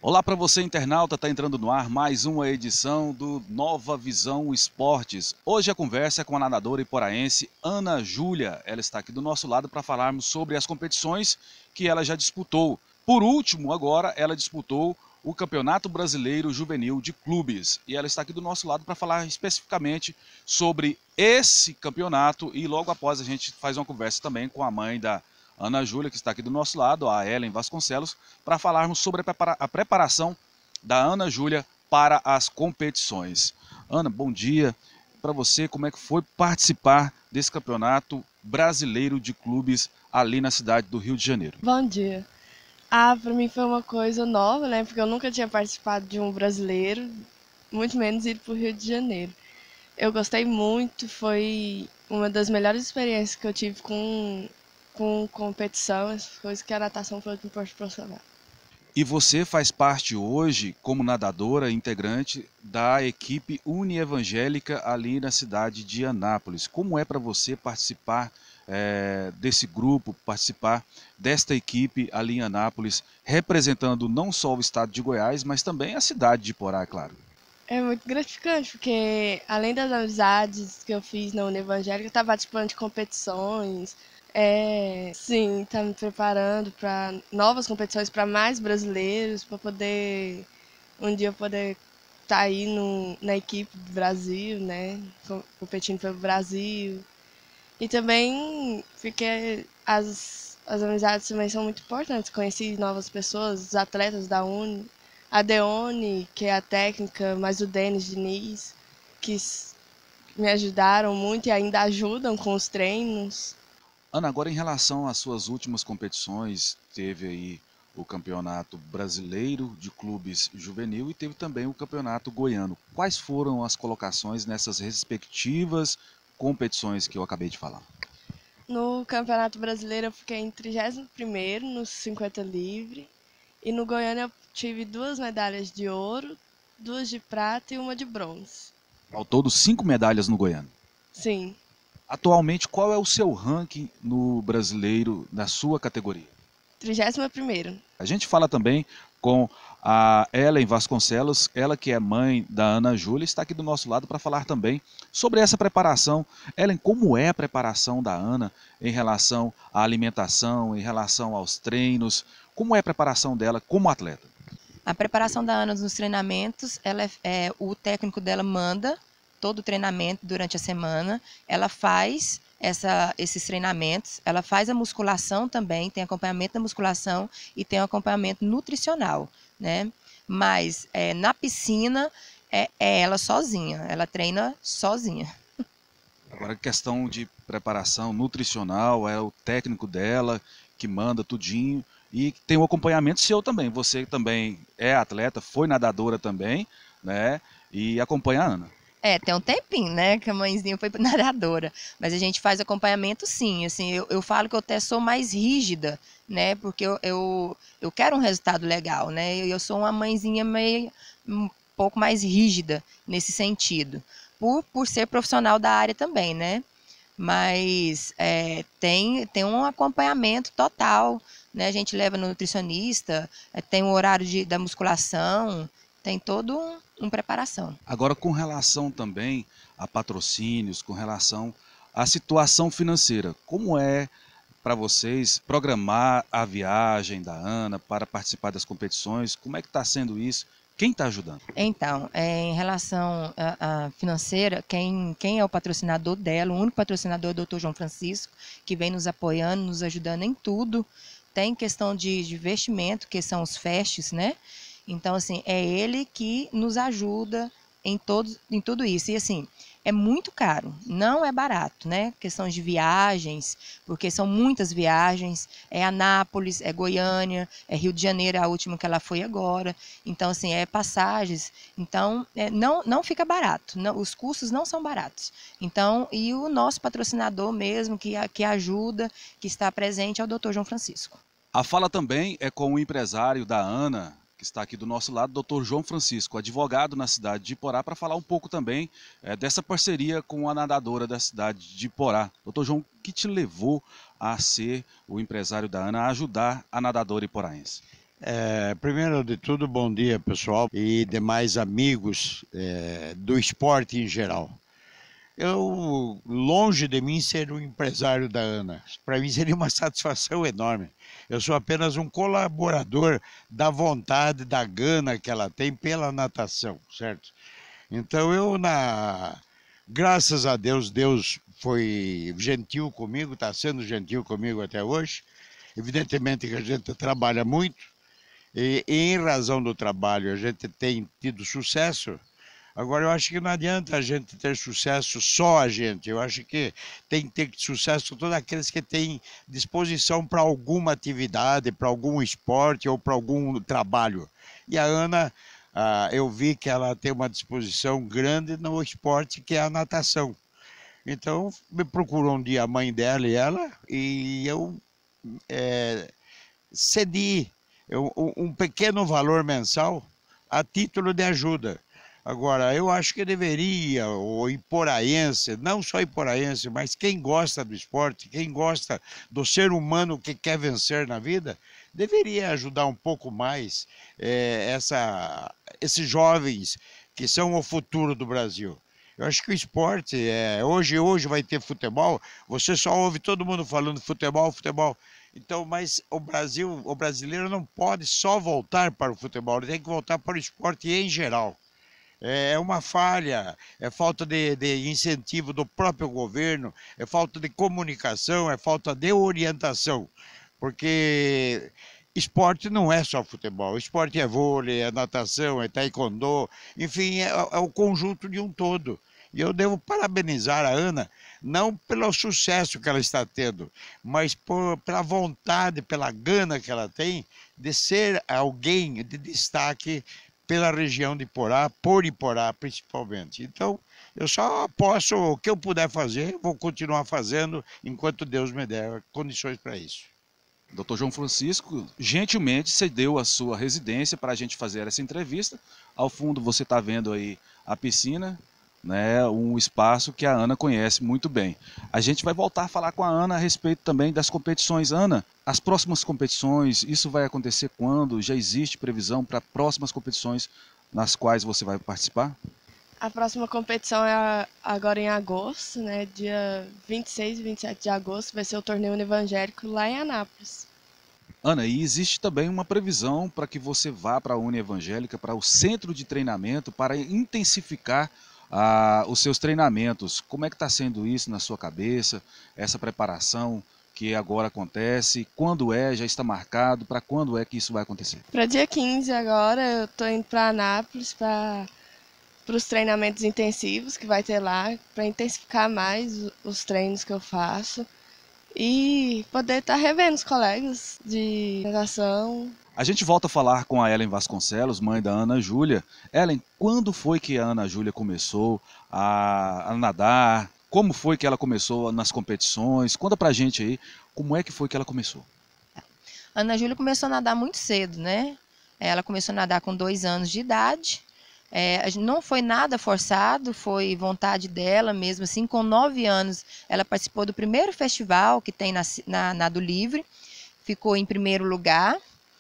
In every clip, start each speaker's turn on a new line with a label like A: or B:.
A: Olá para você, internauta, está entrando no ar mais uma edição do Nova Visão Esportes. Hoje a conversa é com a nadadora iporaense Ana Júlia. Ela está aqui do nosso lado para falarmos sobre as competições que ela já disputou. Por último, agora, ela disputou o Campeonato Brasileiro Juvenil de Clubes. E ela está aqui do nosso lado para falar especificamente sobre esse campeonato e logo após a gente faz uma conversa também com a mãe da Ana Júlia, que está aqui do nosso lado, a Ellen Vasconcelos, para falarmos sobre a preparação da Ana Júlia para as competições. Ana, bom dia para você. Como é que foi participar desse campeonato brasileiro de clubes ali na cidade do Rio de Janeiro?
B: Bom dia. Para mim foi uma coisa nova, né? Porque eu nunca tinha participado de um brasileiro, muito menos ir para o Rio de Janeiro. Eu gostei muito, foi uma das melhores experiências que eu tive com competição, essas coisas que a natação foi me proporcionar.
A: E você faz parte hoje, como nadadora, integrante da equipe Unievangélica ali na cidade de Anápolis. Como é para você participar desse grupo, participar desta equipe ali em Anápolis, representando não só o estado de Goiás, mas também a cidade de Porá, é claro?
B: É muito gratificante, porque além das amizades que eu fiz na União Evangélica, eu estava participando de competições, sim, tá me preparando para novas competições para mais brasileiros, para poder um dia eu poder estar aí na equipe do Brasil, né, competindo pelo Brasil. E também fiquei as amizades também são muito importantes. Conheci novas pessoas, os atletas da Uni, a Deone, que é a técnica, mas o Denis Diniz, que me ajudaram muito e ainda ajudam com os treinos.
A: Ana, agora em relação às suas últimas competições, teve aí o Campeonato Brasileiro de Clubes Juvenil e teve também o Campeonato Goiano. Quais foram as colocações nessas respectivas competições que eu acabei de falar?
B: No Campeonato Brasileiro eu fiquei em 31º nos 50 livre e no Goiânia eu tive 2 medalhas de ouro, 2 de prata e uma de bronze.
A: Ao todo, 5 medalhas no Goiano.
B: Sim,
A: Atualmente, qual é o seu ranking no brasileiro na sua categoria?
B: 31º.
A: A gente fala também com a Ellen Vasconcelos, ela que é mãe da Ana Júlia, está aqui do nosso lado para falar também sobre essa preparação. Ellen, como é a preparação da Ana em relação à alimentação, em relação aos treinos? Como é a preparação dela como atleta?
C: A preparação da Ana nos treinamentos, o técnico dela manda todo o treinamento durante a semana, ela faz esses treinamentos, ela faz a musculação também, tem acompanhamento da musculação e tem um acompanhamento nutricional, né? Mas na piscina é ela sozinha, ela treina sozinha.
A: Agora, a questão de preparação nutricional, é o técnico dela que manda tudinho e tem o acompanhamento seu também. Você também é atleta, foi nadadora também, né? E acompanha a Ana.
C: Tem um tempinho, né, que a mãezinha foi nadadora, mas a gente faz acompanhamento sim, assim, eu falo que eu até sou mais rígida, né, porque eu quero um resultado legal, né, eu sou uma mãezinha meio, um pouco mais rígida nesse sentido, por ser profissional da área também, né, mas tem um acompanhamento total, né, a gente leva no nutricionista, tem o horário da musculação, tem todo um preparação.
A: Agora, com relação também a patrocínios, com relação à situação financeira, como é para vocês programar a viagem da Ana para participar das competições? Como é que está sendo isso? Quem está ajudando?
C: Então, em relação à financeira, quem é o patrocinador dela, o único patrocinador é o Dr. João Francisco, que vem nos apoiando, nos ajudando em tudo. Tem questão de investimento, que são os FESTs, né? Então, assim, é ele que nos ajuda em tudo isso. E, assim, é muito caro, não é barato, né? Questões de viagens, porque são muitas viagens, é Anápolis, é Goiânia, é Rio de Janeiro, a última que ela foi agora. Então, assim, é passagens. Então, não fica barato, não, os custos não são baratos. Então, e o nosso patrocinador mesmo, que ajuda, que está presente, é o Dr. João Francisco.
A: A fala também é com o empresário da Ana, que está aqui do nosso lado, Dr. João Francisco, advogado na cidade de Iporá, para falar um pouco também dessa parceria com a nadadora da cidade de Iporá. Dr. João, o que te levou a ser o empresário da Ana, a ajudar a nadadora iporaense?
D: Primeiro de tudo, bom dia pessoal e demais amigos do esporte em geral. Longe de mim ser o empresário da Ana, para mim seria uma satisfação enorme. Eu sou apenas um colaborador da vontade, da gana que ela tem pela natação, certo? Então graças a Deus, Deus foi gentil comigo, está sendo gentil comigo até hoje. Evidentemente que a gente trabalha muito, e em razão do trabalho a gente tem tido sucesso. Agora eu acho que não adianta a gente ter sucesso só a gente, eu acho que tem que ter sucesso todos aqueles que têm disposição para alguma atividade, para algum esporte ou para algum trabalho. E a Ana, eu vi que ela tem uma disposição grande no esporte que é a natação. Então me procurou um dia a mãe dela e eu cedi um pequeno valor mensal a título de ajuda. Agora, eu acho que deveria, o iporaense, não só iporaense, mas quem gosta do esporte, quem gosta do ser humano que quer vencer na vida, deveria ajudar um pouco mais esses jovens que são o futuro do Brasil. Eu acho que o esporte, hoje vai ter futebol, você só ouve todo mundo falando futebol, futebol. Então, mas o brasileiro não pode só voltar para o futebol, ele tem que voltar para o esporte em geral. É uma falha, é falta de incentivo do próprio governo, é falta de comunicação, é falta de orientação, porque esporte não é só futebol, esporte é vôlei, é natação, é taekwondo, enfim, é o conjunto de um todo. E eu devo parabenizar a Ana, não pelo sucesso que ela está tendo, mas pela vontade, pela gana que ela tem de ser alguém de destaque pela região de Iporá, por Iporá principalmente. Então, eu só posso, o que eu puder fazer, vou continuar fazendo enquanto Deus me der condições para isso.
A: Dr. João Francisco gentilmente cedeu a sua residência para a gente fazer essa entrevista. Ao fundo você está vendo aí a piscina, né, um espaço que a Ana conhece muito bem. A gente vai voltar a falar com a Ana a respeito também das competições. Ana, as próximas competições, isso vai acontecer quando? Já existe previsão para próximas competições nas quais você vai participar?
B: A próxima competição é agora em agosto, né? Dia 26 e 27 de agosto vai ser o torneio Unievangélico lá em Anápolis.
A: Ana, e existe também uma previsão para que você vá para a Unievangélica, para o centro de treinamento, para intensificar os seus treinamentos. Como é que está sendo isso na sua cabeça, essa preparação que agora acontece? Quando já está marcado? Para quando é que isso vai acontecer?
B: Para dia 15 agora eu estou indo para Anápolis para os treinamentos intensivos que vai ter lá, para intensificar mais os treinos que eu faço e poder estar revendo os colegas de natação.
A: A gente volta a falar com a Ellen Vasconcelos, mãe da Ana Júlia. Ellen, quando foi que a Ana Júlia começou a nadar? Como foi que ela começou nas competições? Conta pra gente aí, como é que foi que ela começou?
C: A Ana Júlia começou a nadar muito cedo, né? Ela começou a nadar com 2 anos de idade. Não foi nada forçado, foi vontade dela mesmo. Assim, com 9 anos, ela participou do primeiro festival que tem na Nado Livre, ficou em primeiro lugar.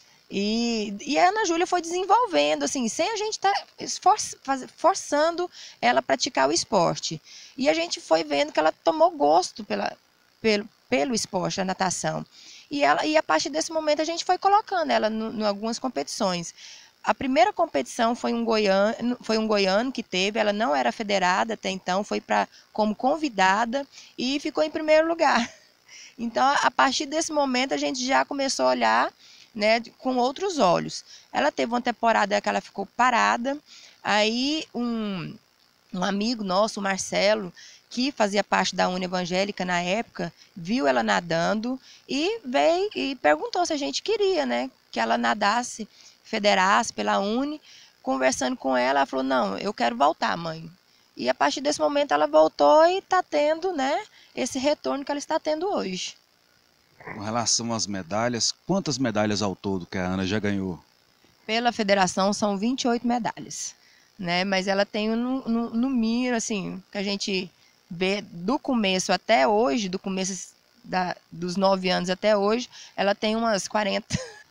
C: E a Ana Júlia foi desenvolvendo, assim, sem a gente estar forçando ela a praticar o esporte. E a gente foi vendo que ela tomou gosto pelo esporte, a natação. E a partir desse momento a gente foi colocando ela em algumas competições. A primeira competição foi um goiano que teve, ela não era federada até então, foi como convidada e ficou em primeiro lugar. Então, a partir desse momento, a gente já começou a olhar, né, com outros olhos. Ela teve uma temporada que ela ficou parada, aí um amigo nosso, o Marcelo, que fazia parte da Unievangélica na época, viu ela nadando e veio e perguntou se a gente queria, né, que ela nadasse, federasse pela Uni. Conversando com ela, ela falou, não, eu quero voltar, mãe. E a partir desse momento ela voltou e está tendo, né, esse retorno que ela está tendo hoje.
A: Com relação às medalhas, quantas medalhas ao todo que a Ana já ganhou?
C: Pela federação são 28 medalhas, né? Mas ela tem no mínimo, assim, que a gente vê do começo até hoje, do começo dos 9 anos até hoje, ela tem umas 40.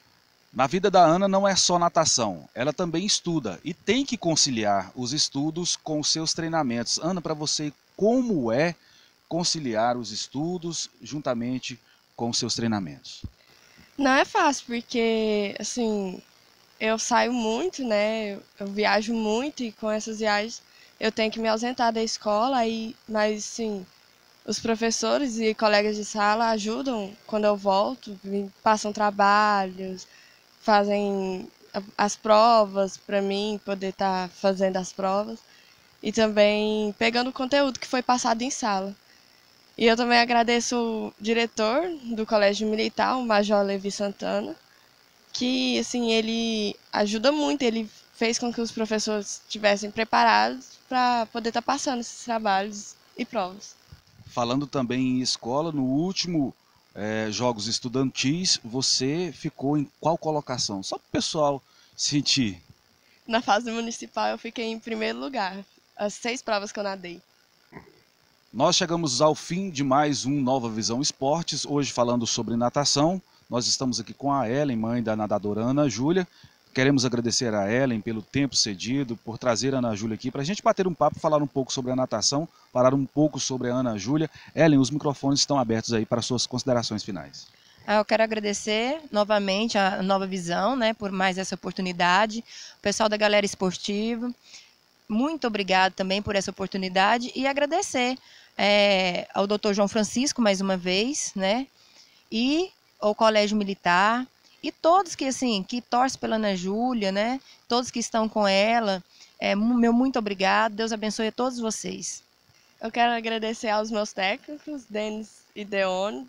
A: Na vida da Ana não é só natação, ela também estuda e tem que conciliar os estudos com os seus treinamentos. Ana, para você, como é conciliar os estudos juntamente com os seus treinamentos?
B: Não é fácil, porque, assim, eu saio muito, né? Eu viajo muito e com essas viagens eu tenho que me ausentar da escola, mas, sim, os professores e colegas de sala ajudam quando eu volto, me passam trabalhos, fazem as provas para mim poder estar fazendo as provas e também pegando o conteúdo que foi passado em sala. E eu também agradeço o diretor do Colégio Militar, o Major Levi Santana, que assim ele ajuda muito, ele fez com que os professores estivessem preparados para poder estar passando esses trabalhos e provas.
A: Falando também em escola, no último Jogos Estudantis, você ficou em qual colocação? Só para o pessoal sentir.
B: Na fase municipal eu fiquei em primeiro lugar, as 6 provas que eu nadei.
A: Nós chegamos ao fim de mais um Nova Visão Esportes, hoje falando sobre natação. Nós estamos aqui com a Ellen, mãe da nadadora Ana Júlia. Queremos agradecer a Ellen pelo tempo cedido, por trazer a Ana Júlia aqui para a gente bater um papo, falar um pouco sobre a natação, falar um pouco sobre a Ana Júlia. Ellen, os microfones estão abertos aí para suas considerações finais.
C: Eu quero agradecer novamente a Nova Visão, né, por mais essa oportunidade, o pessoal da Galera Esportiva. Muito obrigado também por essa oportunidade e agradecer ao Dr. João Francisco mais uma vez, né? E ao Colégio Militar e todos que assim que torcem pela Ana Júlia, né? Todos que estão com ela, meu muito obrigado. Deus abençoe a todos vocês.
B: Eu quero agradecer aos meus técnicos, Denis e Deone,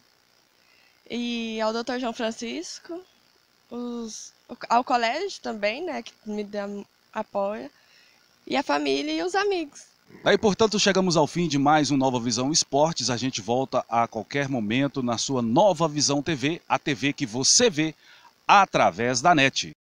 B: e ao Dr. João Francisco, ao colégio também, né, que me apoia. E a família e os amigos.
A: Aí, portanto, chegamos ao fim de mais um Nova Visão Esportes. A gente volta a qualquer momento na sua Nova Visão TV, a TV que você vê através da NET.